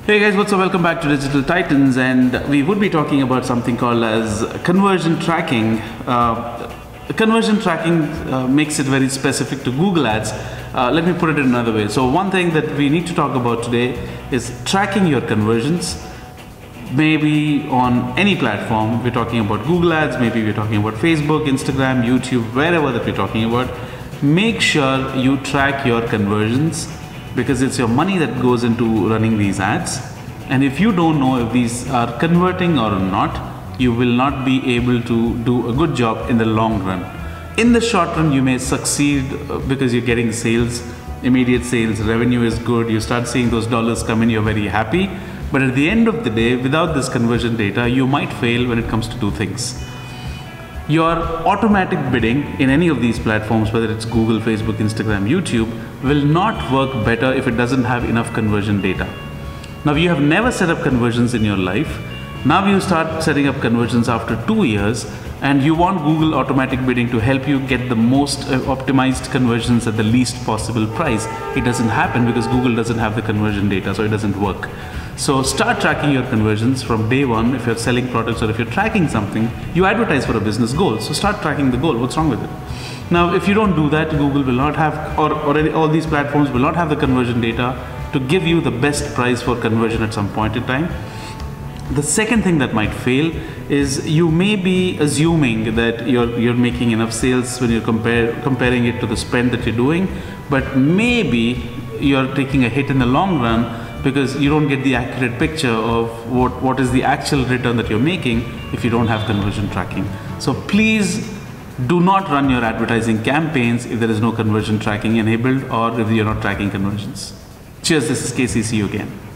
Hey guys, what's up? Welcome back to Digital Titans, and we would be talking about something called as conversion tracking. Conversion tracking makes it very specific to Google Ads. Let me put it in another way. So one thing that we need to talk about today is tracking your conversions. Maybe on any platform, we're talking about Google Ads, maybe we're talking about Facebook, Instagram, YouTube, wherever that we're talking about. Make sure you track your conversions, because it's your money that goes into running these ads. And if you don't know if these are converting or not, you will not be able to do a good job in the long run. In the short run, you may succeed because you're getting sales, immediate sales, revenue is good, you start seeing those dollars come in, you're very happy. But at the end of the day, without this conversion data, you might fail when it comes to two things. Your automatic bidding in any of these platforms, whether it's Google, Facebook, Instagram, YouTube, will not work better if it doesn't have enough conversion data. Now, you have never set up conversions in your life. Now you start setting up conversions after 2 years, and you want Google automatic bidding to help you get the most optimized conversions at the least possible price. It doesn't happen because Google doesn't have the conversion data, so it doesn't work. So start tracking your conversions from day one. If you're selling products or if you're tracking something, you advertise for a business goal. So start tracking the goal. What's wrong with it? Now, if you don't do that, Google will not have, or all these platforms will not have the conversion data to give you the best price for conversion at some point in time. The second thing that might fail is you may be assuming that you're making enough sales when you're comparing it to the spend that you're doing, but maybe you're taking a hit in the long run because you don't get the accurate picture of what is the actual return that you're making if you don't have conversion tracking. So please do not run your advertising campaigns if there is no conversion tracking enabled or if you're not tracking conversions. Cheers, this is Casey, see you again.